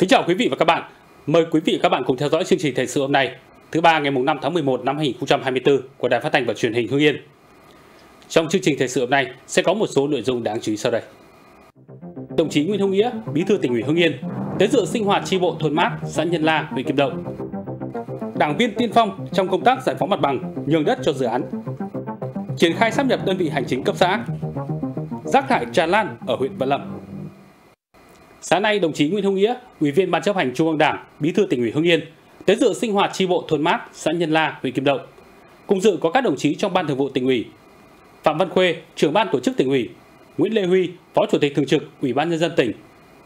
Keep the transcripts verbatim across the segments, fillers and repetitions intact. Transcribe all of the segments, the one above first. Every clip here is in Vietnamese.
Kính chào quý vị và các bạn. Mời quý vị và các bạn cùng theo dõi chương trình thời sự hôm nay, thứ ba ngày năm tháng mười một năm hai nghìn không trăm hai mươi tư của Đài Phát thanh và Truyền hình Hưng Yên. Trong chương trình thời sự hôm nay sẽ có một số nội dung đáng chú ý sau đây. Đồng chí Nguyễn Hữu Nghĩa, Bí thư Tỉnh ủy Hưng Yên, tới dự sinh hoạt chi bộ thôn Mát, xã Nhân La, huyện Kim Động. Đảng viên tiên phong trong công tác giải phóng mặt bằng, nhường đất cho dự án. Triển khai sáp nhập đơn vị hành chính cấp xã. Rác thải tràn lan ở huyện Vân Lâm. Sáng nay, đồng chí Nguyễn Hữu Nghĩa, Ủy viên Ban Chấp hành Trung ương Đảng, Bí thư Tỉnh ủy Hưng Yên, tới dự sinh hoạt chi bộ thôn Mát, xã Nhân La, huyện Kim Động. Cùng dự có các đồng chí trong Ban Thường vụ Tỉnh ủy: Phạm Văn Khuê, Trưởng ban Tổ chức Tỉnh ủy; Nguyễn Lê Huy, Phó Chủ tịch Thường trực Ủy ban Nhân dân tỉnh.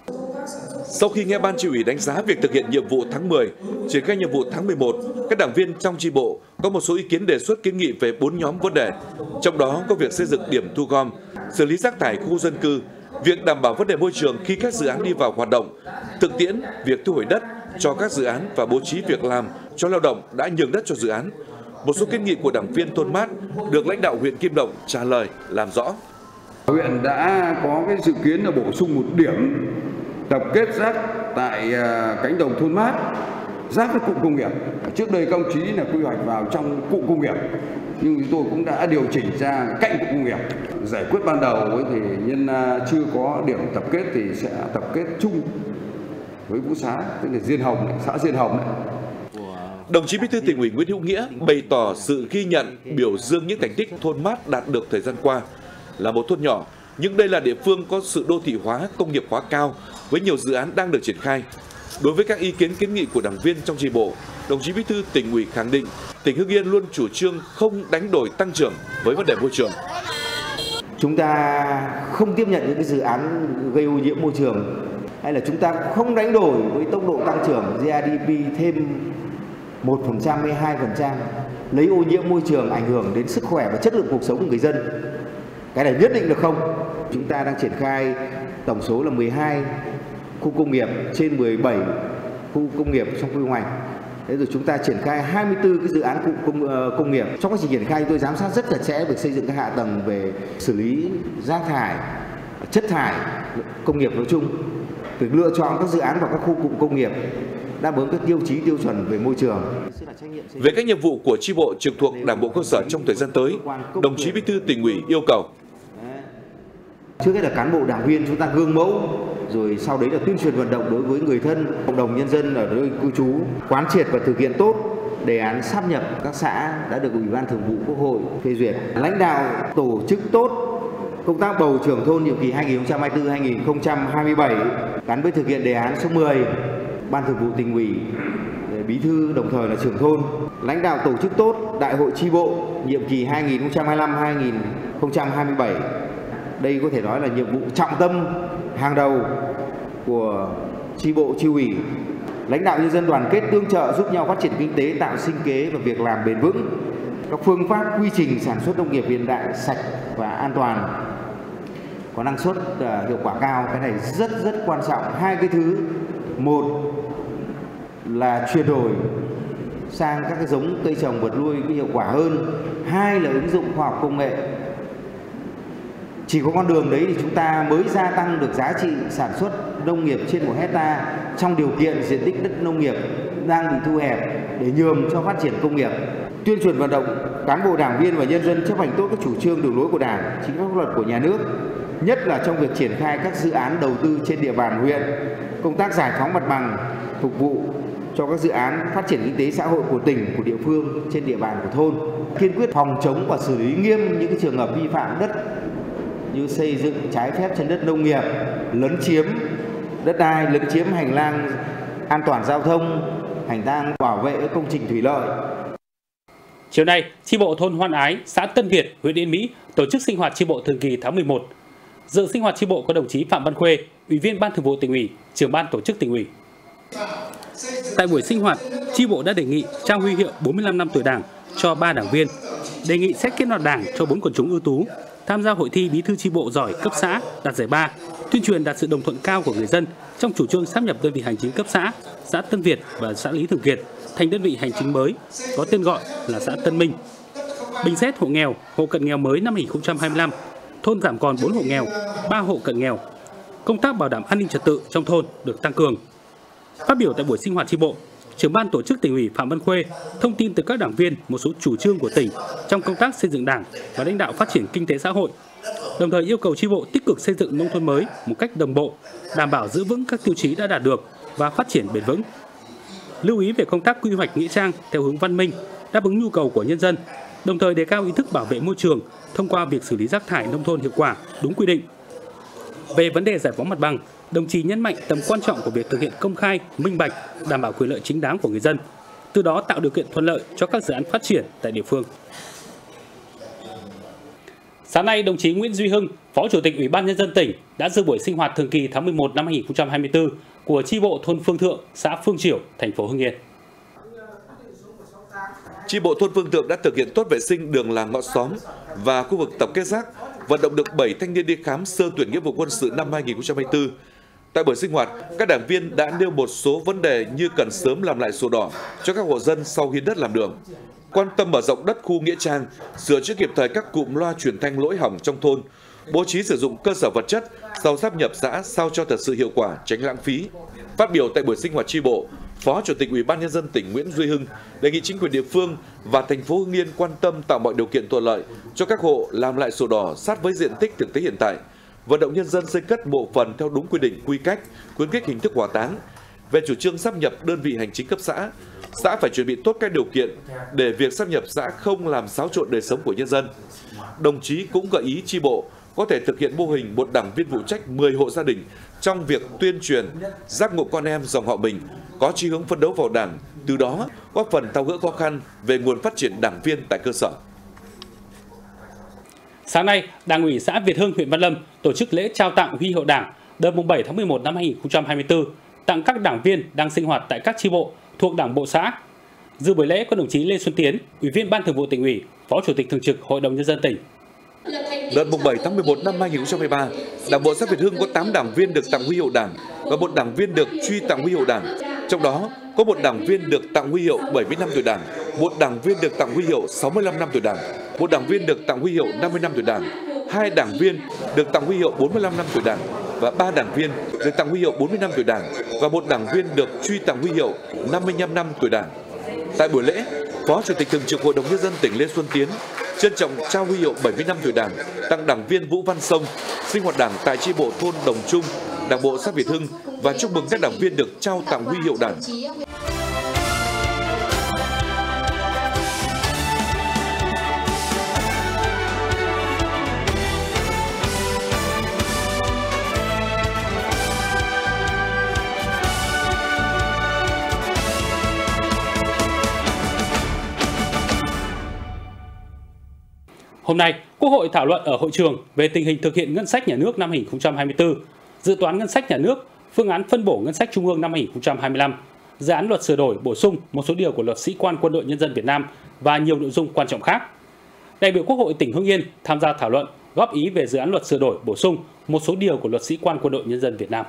Sau khi nghe Ban Chi ủy đánh giá việc thực hiện nhiệm vụ tháng mười, triển khai nhiệm vụ tháng mười một, các đảng viên trong chi bộ có một số ý kiến đề xuất kiến nghị về bốn nhóm vấn đề. Trong đó có việc xây dựng điểm thu gom, xử lý rác thải khu dân cư, việc đảm bảo vấn đề môi trường khi các dự án đi vào hoạt động, thực tiễn việc thu hồi đất cho các dự án và bố trí việc làm cho lao động đã nhường đất cho dự án. Một số kiến nghị của đảng viên thôn Mát được lãnh đạo huyện Kim Động trả lời làm rõ. Huyện đã có cái dự kiến là bổ sung một điểm tập kết rác tại cánh đồng thôn Mát, rác với cụm công nghiệp. Trước đây các ông chí là quy hoạch vào trong cụm công nghiệp, nhưng chúng tôi cũng đã điều chỉnh ra cạnh cụm công nghiệp. Giải quyết ban đầu ấy thì nhân chưa có điểm tập kết thì sẽ tập kết chung với Vũ Xá, tức là Diên Hồng, xã Diên Hồng đấy. Đồng chí Bí thư Tỉnh ủy Nguyễn Hữu Nghĩa bày tỏ sự ghi nhận, biểu dương những thành tích thôn Mát đạt được thời gian qua. Là một thôn nhỏ, nhưng đây là địa phương có sự đô thị hóa, công nghiệp hóa cao với nhiều dự án đang được triển khai. Đối với các ý kiến kiến nghị của đảng viên trong chi bộ, đồng chí Bí thư Tỉnh ủy khẳng định tỉnh Hưng Yên luôn chủ trương không đánh đổi tăng trưởng với vấn đề môi trường. Chúng ta không tiếp nhận những cái dự án gây ô nhiễm môi trường, hay là chúng ta không đánh đổi với tốc độ tăng trưởng giê đê pê thêm một phần trăm hay hai phần trăm, lấy ô nhiễm môi trường ảnh hưởng đến sức khỏe và chất lượng cuộc sống của người dân. Cái này nhất định là không. Chúng ta đang triển khai tổng số là mười hai khu công nghiệp trên mười bảy khu công nghiệp trong quy hoạch. Thế rồi chúng ta triển khai hai mươi tư cái dự án cụm công, uh, công nghiệp. Trong quá trình triển khai, tôi giám sát rất chặt chẽ việc xây dựng các hạ tầng về xử lý rác thải, chất thải công nghiệp nói chung, việc lựa chọn các dự án vào các khu cụm công nghiệp đáp ứng các tiêu chí tiêu chuẩn về môi trường. Về các nhiệm vụ của chi bộ trực thuộc Đảng bộ cơ sở trong thời gian tới, đồng chí Bí thư Tỉnh ủy yêu cầu: trước hết là cán bộ đảng viên chúng ta gương mẫu, rồi sau đấy là tuyên truyền vận động đối với người thân, cộng đồng nhân dân ở nơi cư trú, quán triệt và thực hiện tốt đề án sáp nhập các xã đã được Ủy ban Thường vụ Quốc hội phê duyệt. Lãnh đạo tổ chức tốt công tác bầu trưởng thôn nhiệm kỳ hai nghìn không trăm hai mươi tư đến hai nghìn không trăm hai mươi bảy gắn với thực hiện đề án số mười. Ban Thường vụ Tỉnh ủy, Bí thư đồng thời là trưởng thôn. Lãnh đạo tổ chức tốt đại hội chi bộ nhiệm kỳ hai nghìn không trăm hai mươi lăm đến hai nghìn không trăm hai mươi bảy. Đây có thể nói là nhiệm vụ trọng tâm hàng đầu của chi bộ chi ủy. Lãnh đạo nhân dân đoàn kết tương trợ giúp nhau phát triển kinh tế, tạo sinh kế và việc làm bền vững. Các phương pháp quy trình sản xuất nông nghiệp hiện đại, sạch và an toàn, có năng suất uh, hiệu quả cao. Cái này rất rất quan trọng. Hai cái thứ: một là chuyển đổi sang các cái giống cây trồng vật nuôi có hiệu quả hơn, hai là ứng dụng khoa học công nghệ. Chỉ có con đường đấy thì chúng ta mới gia tăng được giá trị sản xuất nông nghiệp trên một hecta trong điều kiện diện tích đất nông nghiệp đang bị thu hẹp để nhường cho phát triển công nghiệp. Tuyên truyền vận động cán bộ đảng viên và nhân dân chấp hành tốt các chủ trương đường lối của Đảng, chính pháp luật của nhà nước, nhất là trong việc triển khai các dự án đầu tư trên địa bàn huyện, công tác giải phóng mặt bằng phục vụ cho các dự án phát triển kinh tế xã hội của tỉnh, của địa phương trên địa bàn của thôn. Kiên quyết phòng chống và xử lý nghiêm những cái trường hợp vi phạm đất như xây dựng trái phép trên đất nông nghiệp, lấn chiếm đất đai, lấn chiếm hành lang an toàn giao thông, hành lang bảo vệ công trình thủy lợi. Chiều nay, chi bộ thôn Hoan Ái, xã Tân Việt, huyện Yên Mỹ tổ chức sinh hoạt chi bộ thường kỳ tháng mười một. Dự sinh hoạt chi bộ có đồng chí Phạm Văn Khuê, Ủy viên Ban Thường vụ Tỉnh ủy, Trưởng ban Tổ chức Tỉnh ủy. Tại buổi sinh hoạt, chi bộ đã đề nghị trao huy hiệu bốn mươi lăm năm tuổi Đảng cho ba đảng viên, đề nghị xét kết nạp Đảng cho bốn quần chúng ưu tú, tham gia hội thi bí thư chi bộ giỏi cấp xã đạt giải ba, tuyên truyền đạt sự đồng thuận cao của người dân trong chủ trương sáp nhập đơn vị hành chính cấp xã, xã Tân Việt và xã Lý Thường Kiệt thành đơn vị hành chính mới có tên gọi là xã Tân Minh. Bình xét hộ nghèo, hộ cận nghèo mới năm hai nghìn không trăm hai mươi lăm, thôn giảm còn bốn hộ nghèo, ba hộ cận nghèo. Công tác bảo đảm an ninh trật tự trong thôn được tăng cường. Phát biểu tại buổi sinh hoạt chi bộ, Trưởng ban tổ chức Tỉnh ủy Phạm Văn Khuê thông tin từ các đảng viên một số chủ trương của tỉnh trong công tác xây dựng Đảng và lãnh đạo phát triển kinh tế xã hội, đồng thời yêu cầu chi bộ tích cực xây dựng nông thôn mới một cách đồng bộ, đảm bảo giữ vững các tiêu chí đã đạt được và phát triển bền vững. Lưu ý về công tác quy hoạch nghĩa trang theo hướng văn minh, đáp ứng nhu cầu của nhân dân, đồng thời đề cao ý thức bảo vệ môi trường thông qua việc xử lý rác thải nông thôn hiệu quả, đúng quy định. Về vấn đề giải phóng mặt bằng, đồng chí nhấn mạnh tầm quan trọng của việc thực hiện công khai, minh bạch, đảm bảo quyền lợi chính đáng của người dân, từ đó tạo điều kiện thuận lợi cho các dự án phát triển tại địa phương. Sáng nay, đồng chí Nguyễn Duy Hưng, Phó Chủ tịch Ủy ban Nhân dân tỉnh đã dự buổi sinh hoạt thường kỳ tháng mười một năm hai nghìn không trăm hai mươi tư của chi bộ thôn Phương Thượng, xã Phương Triểu, thành phố Hưng Yên. Chi bộ thôn Phương Thượng đã thực hiện tốt vệ sinh đường làng ngõ xóm và khu vực tập kết rác, vận động được bảy thanh niên đi khám sơ tuyển nghĩa vụ quân sự năm hai nghìn không trăm hai mươi tư. Tại buổi sinh hoạt, các đảng viên đã nêu một số vấn đề như cần sớm làm lại sổ đỏ cho các hộ dân sau hiến đất làm đường, quan tâm mở rộng đất khu nghĩa trang, sửa chữa kịp thời các cụm loa truyền thanh lỗi hỏng trong thôn, bố trí sử dụng cơ sở vật chất sau sáp nhập xã sao cho thật sự hiệu quả, tránh lãng phí. Phát biểu tại buổi sinh hoạt chi bộ, Phó Chủ tịch Ủy ban Nhân dân tỉnh Nguyễn Duy Hưng đề nghị chính quyền địa phương và thành phố Hưng Yên quan tâm tạo mọi điều kiện thuận lợi cho các hộ làm lại sổ đỏ sát với diện tích thực tế hiện tại, vận động nhân dân xây cất mộ phần theo đúng quy định quy cách, khuyến khích hình thức hỏa táng. Về chủ trương sáp nhập đơn vị hành chính cấp xã, xã phải chuẩn bị tốt các điều kiện để việc sáp nhập xã không làm xáo trộn đời sống của nhân dân. Đồng chí cũng gợi ý chi bộ có thể thực hiện mô hình một đảng viên phụ trách mười hộ gia đình trong việc tuyên truyền, giác ngộ con em dòng họ mình có chí hướng phấn đấu vào Đảng, từ đó góp phần tháo gỡ khó khăn về nguồn phát triển đảng viên tại cơ sở. Sáng nay, Đảng ủy xã Việt Hưng, huyện Văn Lâm tổ chức lễ trao tặng huy hiệu Đảng đợt mùng bảy tháng mười một năm hai nghìn không trăm hai mươi tư tặng các đảng viên đang sinh hoạt tại các chi bộ thuộc Đảng bộ xã. Dự buổi lễ có đồng chí Lê Xuân Tiến, Ủy viên Ban Thường vụ Tỉnh ủy, Phó Chủ tịch Thường trực Hội đồng Nhân dân tỉnh. Đợt mùng bảy tháng mười một năm hai nghìn không trăm hai mươi ba, Đảng bộ xã Việt Hưng có tám đảng viên được tặng huy hiệu Đảng và một đảng viên được truy tặng huy hiệu Đảng. Trong đó, có một đảng viên được tặng huy hiệu bảy mươi năm tuổi Đảng, một đảng viên được tặng huy hiệu sáu mươi lăm năm tuổi Đảng, một đảng viên được tặng huy hiệu năm mươi năm tuổi Đảng, hai đảng viên được tặng huy hiệu bốn mươi lăm năm tuổi Đảng và ba đảng viên được tặng huy hiệu bốn mươi năm tuổi Đảng và một đảng viên được truy tặng huy hiệu năm mươi lăm năm tuổi Đảng. Tại buổi lễ, Phó Chủ tịch Thường trực Hội đồng Nhân dân tỉnh Lê Xuân Tiến trân trọng trao huy hiệu bảy mươi năm tuổi Đảng tặng đảng viên Vũ Văn Sông, sinh hoạt Đảng tại chi bộ thôn Đồng Trung, Đảng bộ xã Việt Hưng và chúc mừng các đảng viên được trao tặng huy hiệu Đảng. Hôm nay, Quốc hội thảo luận ở hội trường về tình hình thực hiện ngân sách nhà nước năm hai nghìn không trăm hai mươi tư, dự toán ngân sách nhà nước, phương án phân bổ ngân sách trung ương năm hai nghìn không trăm hai mươi lăm, dự án luật sửa đổi bổ sung một số điều của Luật Sĩ quan Quân đội Nhân dân Việt Nam và nhiều nội dung quan trọng khác. Đại biểu Quốc hội tỉnh Hưng Yên tham gia thảo luận, góp ý về dự án luật sửa đổi bổ sung một số điều của Luật Sĩ quan Quân đội Nhân dân Việt Nam.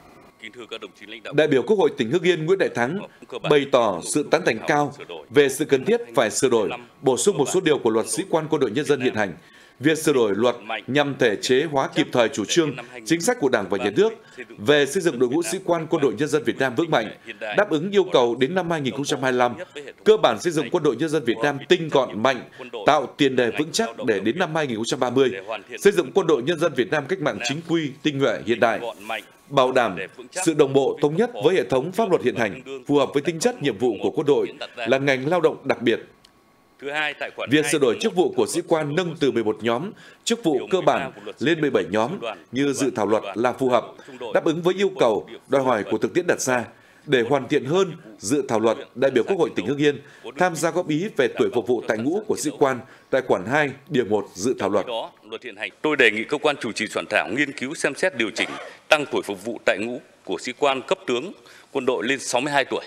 Đại biểu Quốc hội tỉnh Hưng Yên Nguyễn Đại Thắng bày tỏ sự tán thành cao về sự cần thiết phải sửa đổi, bổ sung một số điều của Luật Sĩ quan Quân đội Nhân dân hiện hành. Việc sửa đổi luật nhằm thể chế hóa kịp thời chủ trương, chính sách của Đảng và Nhà nước về xây dựng đội ngũ sĩ quan Quân đội Nhân dân Việt Nam vững mạnh, đáp ứng yêu cầu đến năm hai nghìn không trăm hai mươi lăm, cơ bản xây dựng Quân đội Nhân dân Việt Nam tinh gọn mạnh, tạo tiền đề vững chắc để đến năm hai nghìn không trăm ba mươi, xây dựng Quân đội Nhân dân Việt Nam cách mạng chính quy, tinh nhuệ, hiện đại, bảo đảm sự đồng bộ thống nhất với hệ thống pháp luật hiện hành, phù hợp với tính chất nhiệm vụ của quân đội là ngành lao động đặc biệt. Việc sửa đổi chức vụ của sĩ quan nâng từ mười một nhóm chức vụ cơ bản lên mười bảy nhóm như dự thảo luật là phù hợp, đáp ứng với yêu cầu, đòi hỏi của thực tiễn đặt ra. Để hoàn thiện hơn dự thảo luật, đại biểu Quốc hội tỉnh Hưng Yên tham gia góp ý về tuổi phục vụ tại ngũ của sĩ quan tại khoản hai, điều một dự thảo luật. Tôi đề nghị cơ quan chủ trì soạn thảo nghiên cứu xem xét điều chỉnh tăng tuổi phục vụ tại ngũ của sĩ quan cấp tướng quân đội lên sáu mươi hai tuổi.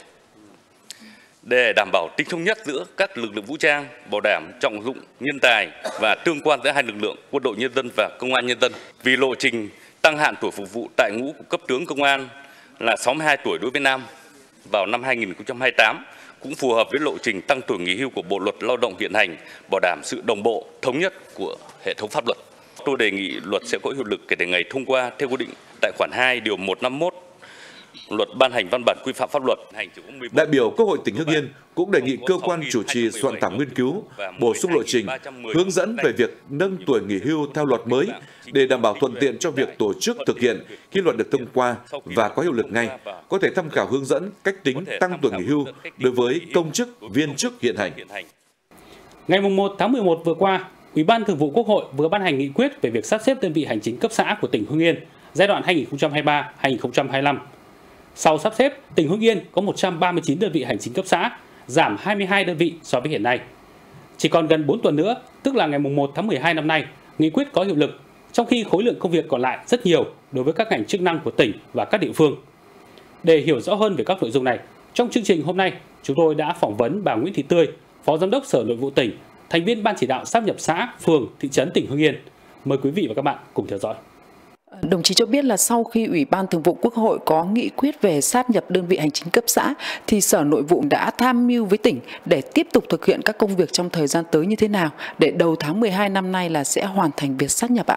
Để đảm bảo tính thống nhất giữa các lực lượng vũ trang, bảo đảm trọng dụng nhân tài và tương quan giữa hai lực lượng quân đội nhân dân và công an nhân dân. Vì lộ trình tăng hạn tuổi phục vụ tại ngũ của cấp tướng công an là sáu mươi hai tuổi đối với nam vào năm hai nghìn không trăm hai mươi tám cũng phù hợp với lộ trình tăng tuổi nghỉ hưu của Bộ luật Lao động hiện hành, bảo đảm sự đồng bộ, thống nhất của hệ thống pháp luật. Tôi đề nghị luật sẽ có hiệu lực kể từ ngày thông qua theo quy định tại khoản hai điều một trăm năm mươi mốt luật ban hành văn bản quy phạm pháp luật. Đại biểu Quốc hội tỉnh Hưng Yên cũng đề nghị cơ quan chủ trì soạn thảo nghiên cứu, bổ sung lộ trình, hướng dẫn về việc nâng tuổi nghỉ hưu theo luật mới để đảm bảo thuận tiện cho việc tổ chức thực hiện khi luật được thông qua và có hiệu lực ngay, có thể tham khảo hướng dẫn cách tính tăng tuổi nghỉ hưu đối với công chức, viên chức hiện hành. Ngày một tháng mười một vừa qua, Ủy ban Thường vụ Quốc hội vừa ban hành nghị quyết về việc sắp xếp đơn vị hành chính cấp xã của tỉnh Hưng Yên giai đoạn hai nghìn không trăm hai mươi ba đến hai nghìn không trăm hai mươi lăm. Sau sắp xếp, tỉnh Hưng Yên có một trăm ba mươi chín đơn vị hành chính cấp xã, giảm hai mươi hai đơn vị so với hiện nay. Chỉ còn gần bốn tuần nữa, tức là ngày một tháng mười hai năm nay, nghị quyết có hiệu lực, trong khi khối lượng công việc còn lại rất nhiều đối với các ngành chức năng của tỉnh và các địa phương. Để hiểu rõ hơn về các nội dung này, trong chương trình hôm nay, chúng tôi đã phỏng vấn bà Nguyễn Thị Tươi, Phó Giám đốc Sở Nội vụ tỉnh, thành viên Ban chỉ đạo sáp nhập xã, phường, thị trấn tỉnh Hưng Yên. Mời quý vị và các bạn cùng theo dõi. Đồng chí cho biết là sau khi Ủy ban Thường vụ Quốc hội có nghị quyết về sáp nhập đơn vị hành chính cấp xã, thì Sở Nội vụ đã tham mưu với tỉnh để tiếp tục thực hiện các công việc trong thời gian tới như thế nào, để đầu tháng mười hai năm nay là sẽ hoàn thành việc sáp nhập ạ.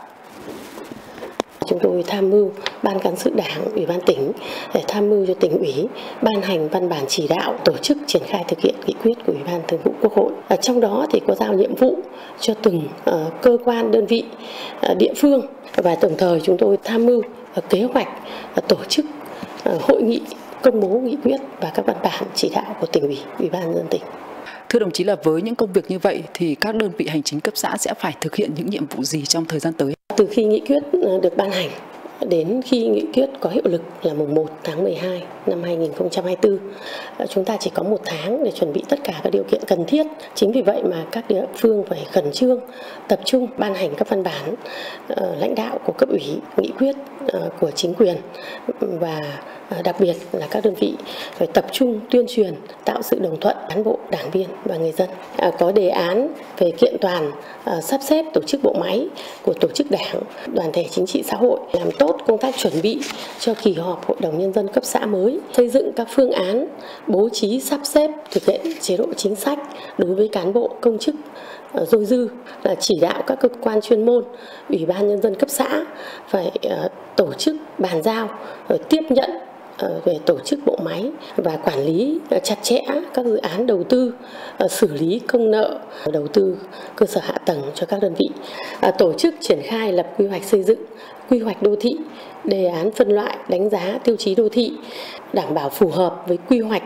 Chúng tôi tham mưu Ban Cán sự Đảng, Ủy ban tỉnh để tham mưu cho tỉnh ủy ban hành văn bản chỉ đạo tổ chức triển khai thực hiện nghị quyết của Ủy ban Thường vụ Quốc hội. Ở trong đó thì có giao nhiệm vụ cho từng uh, cơ quan, đơn vị, uh, địa phương, và đồng thời chúng tôi tham mưu uh, kế hoạch uh, tổ chức uh, hội nghị công bố nghị quyết và các văn bản chỉ đạo của tỉnh ủy, Ủy ban nhân dân tỉnh. Thưa đồng chí, là với những công việc như vậy thì các đơn vị hành chính cấp xã sẽ phải thực hiện những nhiệm vụ gì trong thời gian tới? Từ khi nghị quyết được ban hành đến khi nghị quyết có hiệu lực là mùng một tháng mười hai năm hai nghìn không trăm hai mươi tư, chúng ta chỉ có một tháng để chuẩn bị tất cả các điều kiện cần thiết. Chính vì vậy mà các địa phương phải khẩn trương tập trung ban hành các văn bản uh, lãnh đạo của cấp ủy, nghị quyết uh, của chính quyền, và uh, đặc biệt là các đơn vị phải tập trung tuyên truyền, tạo sự đồng thuận cán bộ, đảng viên và người dân. Uh, có đề án về kiện toàn uh, sắp xếp tổ chức bộ máy của tổ chức đảng, đoàn thể chính trị xã hội, làm tốt công tác chuẩn bị cho kỳ họp Hội đồng Nhân dân cấp xã mới, xây dựng các phương án bố trí sắp xếp thực hiện chế độ chính sách đối với cán bộ công chức uh, dôi dư, là chỉ đạo các cơ quan chuyên môn, Ủy ban Nhân dân cấp xã phải uh, tổ chức bàn giao, uh, tiếp nhận về tổ chức bộ máy và quản lý chặt chẽ các dự án đầu tư, xử lý công nợ, đầu tư cơ sở hạ tầng cho các đơn vị, tổ chức triển khai lập quy hoạch xây dựng, quy hoạch đô thị, đề án phân loại, đánh giá tiêu chí đô thị, đảm bảo phù hợp với quy hoạch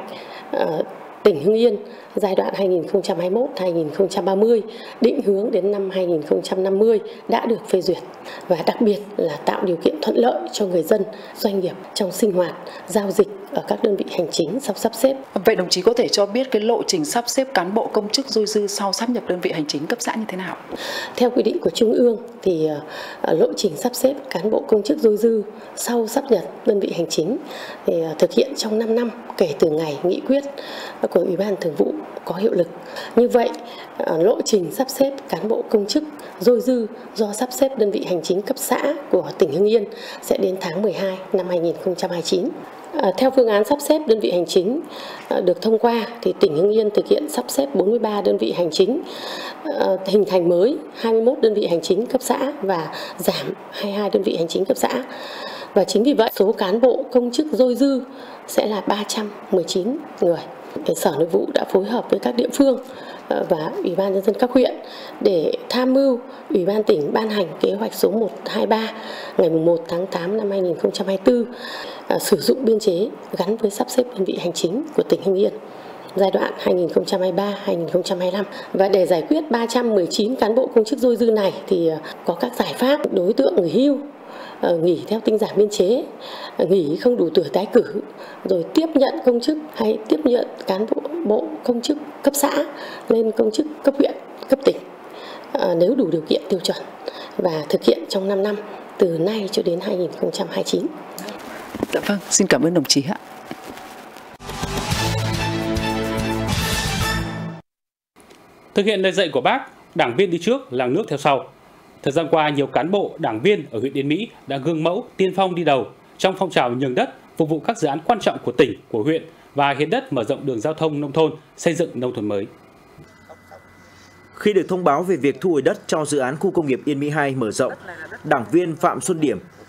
tỉnh Hưng Yên giai đoạn hai nghìn không trăm hai mươi mốt đến hai nghìn không trăm ba mươi, định hướng đến năm hai nghìn không trăm năm mươi đã được phê duyệt, và đặc biệt là tạo điều kiện thuận lợi cho người dân, doanh nghiệp trong sinh hoạt, giao dịch ở các đơn vị hành chính sau sắp xếp. Vậy đồng chí có thể cho biết cái lộ trình sắp xếp cán bộ công chức dôi dư sau sáp nhập đơn vị hành chính cấp xã như thế nào? Theo quy định của Trung ương thì uh, lộ trình sắp xếp cán bộ công chức dôi dư sau sáp nhập đơn vị hành chính thì uh, thực hiện trong năm năm kể từ ngày nghị quyết của Ủy ban Thường vụ có hiệu lực. Như vậy, uh, lộ trình sắp xếp cán bộ công chức dôi dư do sắp xếp đơn vị hành chính cấp xã của tỉnh Hưng Yên sẽ đến tháng mười hai năm hai nghìn không trăm hai mươi chín. À, theo phương án sắp xếp đơn vị hành chính à, được thông qua thì tỉnh Hưng Yên thực hiện sắp xếp bốn mươi ba đơn vị hành chính, à, hình thành mới hai mươi mốt đơn vị hành chính cấp xã và giảm hai mươi hai đơn vị hành chính cấp xã. Và chính vì vậy số cán bộ công chức dôi dư sẽ là ba trăm mười chín người. Sở Nội vụ đã phối hợp với các địa phương và Ủy ban Nhân dân các huyện để tham mưu Ủy ban tỉnh ban hành kế hoạch số một trăm hai mươi ba ngày một tháng tám năm hai nghìn không trăm hai mươi tư, à, sử dụng biên chế gắn với sắp xếp đơn vị hành chính của tỉnh Hưng Yên giai đoạn hai nghìn không trăm hai mươi ba đến hai nghìn không trăm hai mươi lăm. Và để giải quyết ba trăm mười chín cán bộ công chức dôi dư này thì có các giải pháp: đối tượng nghỉ hưu, nghỉ theo tinh giản biên chế, nghỉ không đủ tuổi tái cử, rồi tiếp nhận công chức hay tiếp nhận cán bộ bộ công chức cấp xã lên công chức cấp huyện, cấp tỉnh à, nếu đủ điều kiện tiêu chuẩn, và thực hiện trong năm năm từ nay cho đến hai nghìn không trăm hai mươi chín. Dạ vâng, xin cảm ơn đồng chí ạ. Thực hiện lời dạy của Bác, đảng viên đi trước, làng nước theo sau. Thời gian qua, nhiều cán bộ, đảng viên ở huyện Yên Mỹ đã gương mẫu, tiên phong đi đầu trong phong trào nhường đất, phục vụ các dự án quan trọng của tỉnh, của huyện và hiến đất mở rộng đường giao thông nông thôn, xây dựng nông thôn mới. Khi được thông báo về việc thu hồi đất cho dự án khu công nghiệp Yên Mỹ hai mở rộng, đảng viên Phạm Xuân Điểm,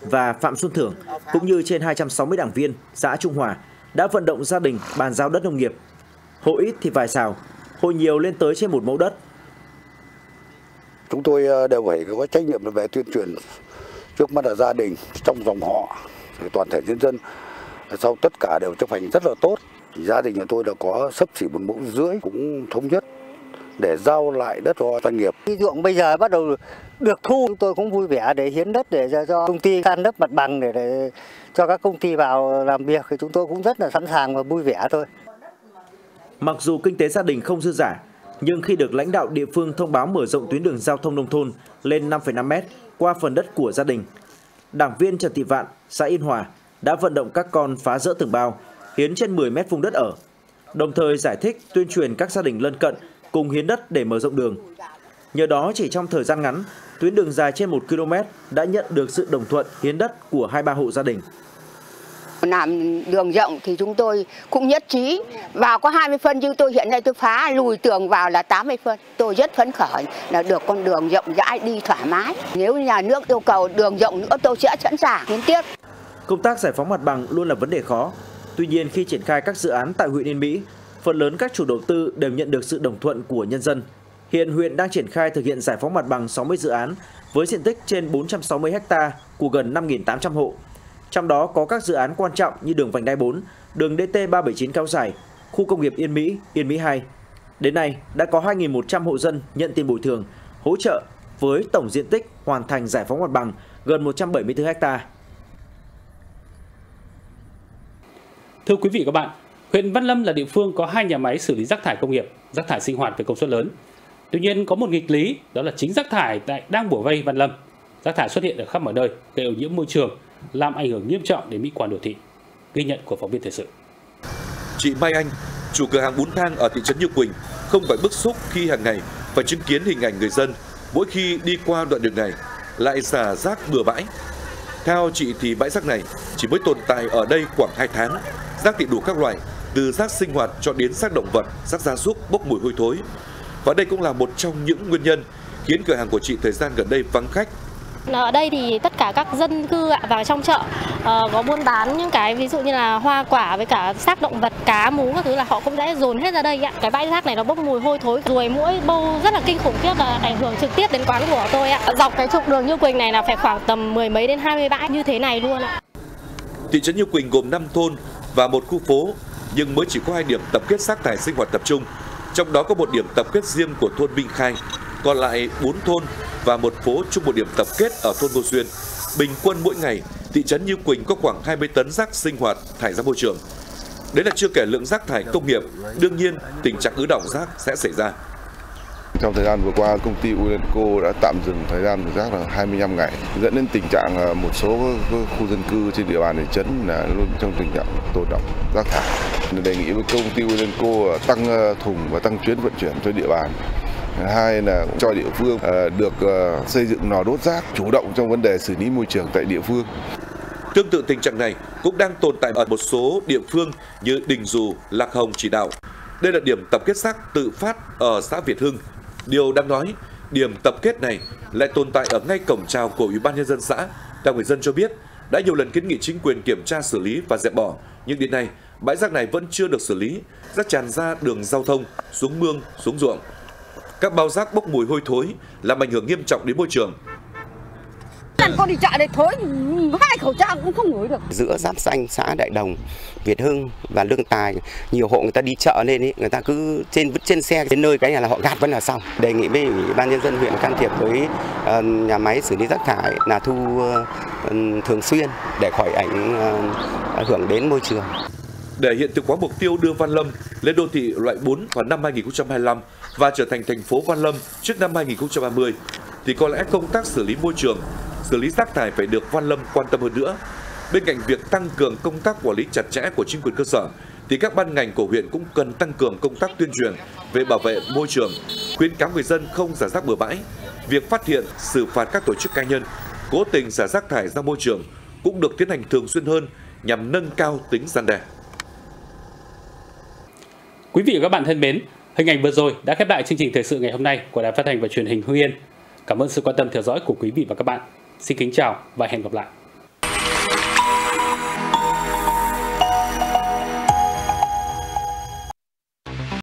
và Phạm Xuân Thưởng cũng như trên hai trăm sáu mươi đảng viên xã Trung Hòa đã vận động gia đình bàn giao đất nông nghiệp. Hộ ít thì vài sào, hộ nhiều lên tới trên một mẫu đất. Chúng tôi đều phải có trách nhiệm về tuyên truyền trước mắt là gia đình, trong dòng họ, toàn thể nhân dân. Sau tất cả đều chấp hành rất là tốt. Gia đình của tôi đã có xấp xỉ một mẫu rưỡi cũng thống nhất để giao lại đất cho doanh nghiệp. Ruộng bây giờ bắt đầu được thu, chúng tôi cũng vui vẻ để hiến đất để cho công ty san lấp mặt bằng để, để cho các công ty vào làm việc, thì chúng tôi cũng rất là sẵn sàng và vui vẻ thôi. Mặc dù kinh tế gia đình không dư dả, nhưng khi được lãnh đạo địa phương thông báo mở rộng tuyến đường giao thông nông thôn lên năm phẩy năm mét qua phần đất của gia đình, đảng viên Trần Thị Vạn, xã Yên Hòa đã vận động các con phá dỡ tường bao, hiến trên mười mét vuông đất ở, đồng thời giải thích tuyên truyền các gia đình lân cận cùng hiến đất để mở rộng đường. Nhờ đó chỉ trong thời gian ngắn, tuyến đường dài trên một ki lô mét đã nhận được sự đồng thuận hiến đất của hai mươi ba hộ gia đình. Làm đường rộng thì chúng tôi cũng nhất trí, vào có hai mươi phân nhưng tôi hiện nay tôi phá lùi tường vào là tám mươi phân. Tôi rất phấn khởi là được con đường rộng rãi đi thoải mái. Nếu nhà nước yêu cầu đường rộng nữa tôi sẽ sẵn sàng hiến tiếp. Công tác giải phóng mặt bằng luôn là vấn đề khó. Tuy nhiên khi triển khai các dự án tại huyện Yên Mỹ, phần lớn các chủ đầu tư đều nhận được sự đồng thuận của nhân dân. Hiện huyện đang triển khai thực hiện giải phóng mặt bằng sáu mươi dự án với diện tích trên bốn trăm sáu mươi ha của gần năm nghìn tám trăm hộ. Trong đó có các dự án quan trọng như đường vành đai bốn, đường D T ba bảy chín kéo dài, khu công nghiệp Yên Mỹ, Yên Mỹ hai. Đến nay đã có hai nghìn một trăm hộ dân nhận tiền bồi thường, hỗ trợ với tổng diện tích hoàn thành giải phóng mặt bằng gần một trăm bảy mươi tư ha. Thưa quý vị và các bạn, huyện Văn Lâm là địa phương có hai nhà máy xử lý rác thải công nghiệp, rác thải sinh hoạt với công suất lớn. Tuy nhiên có một nghịch lý, đó là chính rác thải tại đang bủa vây Văn Lâm. Rác thải xuất hiện ở khắp mọi nơi, gây ô nhiễm môi trường, làm ảnh hưởng nghiêm trọng đến mỹ quan đô thị. Ghi nhận của phóng viên thời sự. Chị Mai Anh, chủ cửa hàng bún thang ở thị trấn Như Quỳnh, không phải bức xúc khi hàng ngày phải chứng kiến hình ảnh người dân mỗi khi đi qua đoạn đường này lại xả rác bừa bãi. Theo chị thì bãi rác này chỉ mới tồn tại ở đây khoảng hai tháng. Rác thì đủ các loại, từ rác sinh hoạt cho đến rác động vật, rác gia súc bốc mùi hôi thối. Và đây cũng là một trong những nguyên nhân khiến cửa hàng của chị thời gian gần đây vắng khách. Ở đây thì tất cả các dân cư vào trong chợ uh, có buôn bán những cái ví dụ như là hoa quả với cả xác động vật, cá, mú các thứ là họ cũng đã dồn hết ra đây ạ. Cái bãi rác này nó bốc mùi hôi thối, ruồi muỗi bâu rất là kinh khủng khiếp và ảnh hưởng trực tiếp đến quán của tôi ạ. Dọc cái trục đường Như Quỳnh này là phải khoảng tầm mười mấy đến hai mươi bãi như thế này luôn ạ. Thị trấn Như Quỳnh gồm năm thôn và một khu phố, nhưng mới chỉ có hai điểm tập kết rác thải sinh hoạt tập trung. Trong đó có một điểm tập kết riêng của thôn Vinh Khai, còn lại bốn thôn và một phố chung một điểm tập kết ở thôn Ngô Xuyên. Bình quân mỗi ngày, thị trấn Như Quỳnh có khoảng hai mươi tấn rác sinh hoạt thải ra môi trường. Đấy là chưa kể lượng rác thải công nghiệp, đương nhiên tình trạng ứ đọng rác sẽ xảy ra. Trong thời gian vừa qua, công ty Urenco đã tạm dừng thời gian rác là hai mươi lăm ngày, dẫn đến tình trạng một số khu dân cư trên địa bàn thị trấn là luôn trong tình trạng tồn đọng rác thải. Đề nghị với công ty Urenco tăng thùng và tăng chuyến vận chuyển cho địa bàn. Hai là cho địa phương được xây dựng lò đốt rác, chủ động trong vấn đề xử lý môi trường tại địa phương. Tương tự tình trạng này cũng đang tồn tại ở một số địa phương như Đình Dù, Lạc Hồng chỉ đạo. Đây là điểm tập kết rác tự phát ở xã Việt Hưng. Điều đáng nói, điểm tập kết này lại tồn tại ở ngay cổng chào của Ủy ban nhân dân xã. Theo người dân cho biết, đã nhiều lần kiến nghị chính quyền kiểm tra xử lý và dẹp bỏ, nhưng đến nay bãi rác này vẫn chưa được xử lý, rác tràn ra đường giao thông, xuống mương, xuống ruộng. Các bao rác bốc mùi hôi thối làm ảnh hưởng nghiêm trọng đến môi trường. Lần con đi chợ đây thối, hai khẩu trang cũng không ngửi được. Giữa giáp ranh xã Đại Đồng, Việt Hưng và Lương Tài, nhiều hộ người ta đi chợ lên ấy, người ta cứ trên trên xe đến nơi cái nhà là họ gạt vẫn là xong. Đề nghị với Ủy ban nhân dân huyện can thiệp với uh, nhà máy xử lý rác thải là thu uh, thường xuyên để khỏi ảnh uh, ảnh hưởng đến môi trường. Để hiện thực hóa mục tiêu đưa Văn Lâm lên đô thị loại bốn vào năm hai nghìn không trăm hai mươi lăm và trở thành thành phố Văn Lâm trước năm hai nghìn không trăm ba mươi, thì có lẽ công tác xử lý môi trường, xử lý rác thải phải được Văn Lâm quan tâm hơn nữa. Bên cạnh việc tăng cường công tác quản lý chặt chẽ của chính quyền cơ sở, thì các ban ngành của huyện cũng cần tăng cường công tác tuyên truyền về bảo vệ môi trường, khuyến cáo người dân không xả rác bừa bãi. Việc phát hiện, xử phạt các tổ chức cá nhân cố tình xả rác thải ra môi trường cũng được tiến hành thường xuyên hơn nhằm nâng cao tính răn đe. Quý vị và các bạn thân mến, hình ảnh vừa rồi đã khép lại chương trình thời sự ngày hôm nay của Đài Phát thanh và Truyền hình Hưng Yên. Cảm ơn sự quan tâm theo dõi của quý vị và các bạn. Xin kính chào và hẹn gặp lại.